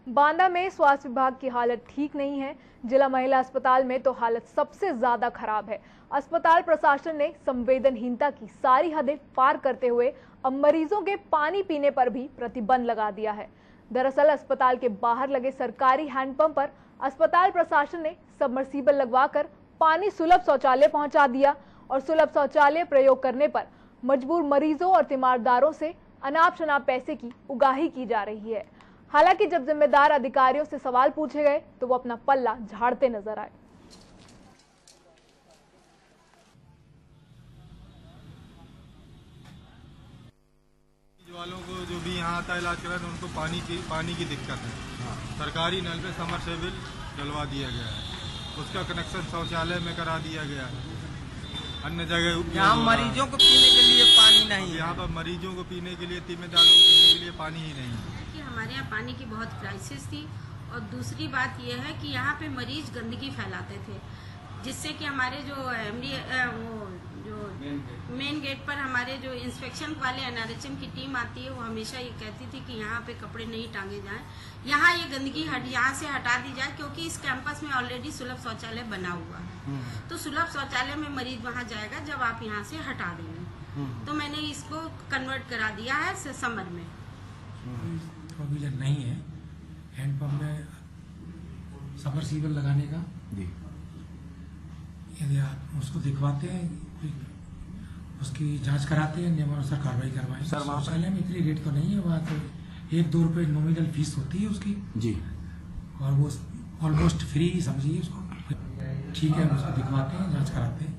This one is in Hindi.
बांदा में स्वास्थ्य विभाग की हालत ठीक नहीं है। जिला महिला अस्पताल में तो हालत सबसे ज्यादा खराब है। अस्पताल प्रशासन ने संवेदनहीनता की सारी हदें पार करते हुए अब मरीजों के पानी पीने पर भी प्रतिबंध लगा दिया है। दरअसल अस्पताल के बाहर लगे सरकारी हैंडपंप पर अस्पताल प्रशासन ने सबमर्सिबल लगवाकर पानी सुलभ शौचालय पहुंचा दिया और सुलभ शौचालय प्रयोग करने पर मजबूर मरीजों और तीमारदारों से अनाप शनाप पैसे की उगाही की जा रही है। हालांकि जब जिम्मेदार अधिकारियों से सवाल पूछे गए तो वो अपना पल्ला झाड़ते नजर आए। वालों को जो भी यहाँ आता है इलाज कराने उनको पानी की दिक्कत है। सरकारी नल पे समरसेबल डलवा दिया गया है, उसका कनेक्शन शौचालय में करा दिया गया है। अन्य जगह यहाँ मरीजों को पीने के लिए पानी नहीं है। यहाँ पर मरीजों को पीने के लिए, तीमेदारों को पीने के लिए पानी ही नहीं है। कि हमारे यहाँ पानी की बहुत क्राइसिस थी और दूसरी बात यह है कि यहाँ पे मरीज गंदगी फैलाते थे, जिससे कि हमारे जो मेन गेट पर हमारे जो इंस्पेक्शन वाले एनआरएचएम की टीम आती है वो हमेशा ये कहती थी कि यहाँ पे कपड़े नहीं टांगे जाएं, यहाँ ये गंदगी यहाँ से हटा दी जाए, क्योंकि इस कैंपस में ऑलरेडी सुलभ शौचालय बना हुआ है। तो सुलभ शौचालय में मरीज वहाँ जाएगा जब आप यहाँ से हटा देंगे। तो मैंने इसको कन्वर्ट करा दिया है समर में। प्रोविजन नहीं है हैंडपंप में सबमर्सिबल लगाने का। यदि आप उसको दिखवाते हैं, उसकी जांच कराते हैं, नियमानुसार कार्रवाई करवाएं। शौचालय में इतनी रेट तो नहीं है, वहाँ तो 1-2 रुपये नॉमिनल फीस होती है उसकी जी, और वो ऑलमोस्ट फ्री समझिए उसको। ठीक है, उसको दिखवाते हैं, जांच कराते हैं।